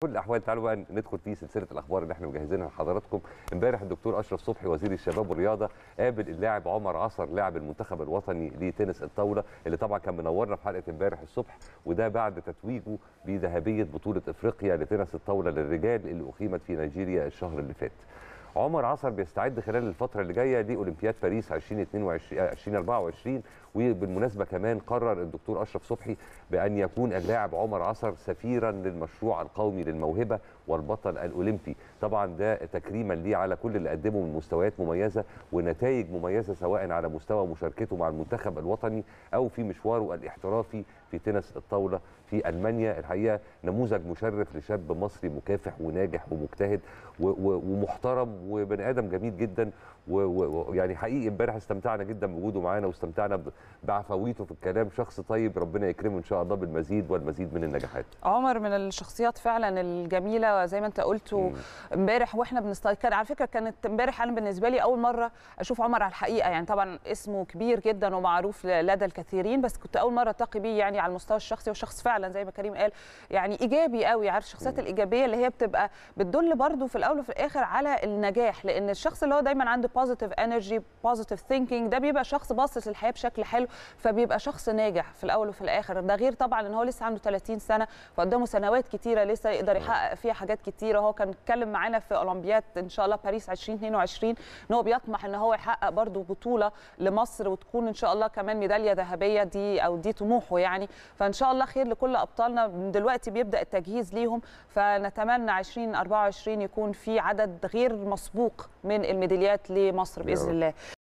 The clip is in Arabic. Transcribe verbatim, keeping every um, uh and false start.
كل الاحوال تعالوا بقى ندخل في سلسله الاخبار اللي احنا مجهزينها لحضراتكم. امبارح الدكتور اشرف صبحي وزير الشباب والرياضه قابل اللاعب عمر عصر لاعب المنتخب الوطني لتنس الطاوله اللي طبعا كان منورنا في حلقه امبارح الصبح، وده بعد تتويجه بذهبيه بطوله افريقيا لتنس الطاوله للرجال اللي اقيمت في نيجيريا الشهر اللي فات. عمر عصر بيستعد خلال الفتره اللي جايه لاولمبياد باريس ألفين وأربعة وعشرين، وبالمناسبه كمان قرر الدكتور اشرف صبحي بان يكون اللاعب عمر عصر سفيرا للمشروع القومي للموهبه والبطل الاولمبي. طبعا ده تكريما ليه على كل اللي قدمه من مستويات مميزه ونتائج مميزه سواء على مستوى مشاركته مع المنتخب الوطني او في مشواره الاحترافي في تنس الطاوله في المانيا. الحقيقه نموذج مشرف لشاب مصري مكافح وناجح ومجتهد ومحترم وبني ادم جميل جدا، ويعني حقيقي امبارح استمتعنا جدا بوجوده معانا واستمتعنا بعفويته في الكلام. شخص طيب ربنا يكرمه ان شاء الله بالمزيد والمزيد من النجاحات. عمر من الشخصيات فعلا الجميله زي ما انت قلت امبارح واحنا بنستيقظ. على فكره كانت امبارح انا بالنسبه لي اول مره اشوف عمر على الحقيقه، يعني طبعا اسمه كبير جدا ومعروف لدى الكثيرين، بس كنت اول مره التقي بيه يعني على المستوى الشخصي، وشخص فعلا زي ما كريم قال يعني ايجابي قوي. عارف الشخصيات الايجابيه اللي هي بتبقى بتدل برده في الاول وفي الاخر على النجاح، لان الشخص اللي هو دايما عنده بوزيتيف انرجي بوزيتيف ثينكينج ده بيبقى شخص باصص للحياه بشكل حلو، فبيبقى شخص ناجح في الاول وفي الاخر. ده غير طبعا ان هو لسه عنده ثلاثين سنه فقدامه سنوات كتيره لسه يقدر يحقق فيها حاجات كتيره. هو كان اتكلم معانا في اولمبياد ان شاء الله باريس ألفين واثنين وعشرين ان هو بيطمح ان هو يحقق برده بطوله لمصر وتكون ان شاء الله كمان ميداليه ذهبيه، دي او دي طموحه يعني. فان شاء الله خير لكل ابطالنا، من دلوقتي بيبدا التجهيز ليهم، فنتمنى ألفين وأربعة وعشرين يكون في عدد غير مسبوق من الميداليات لمصر باذن الله.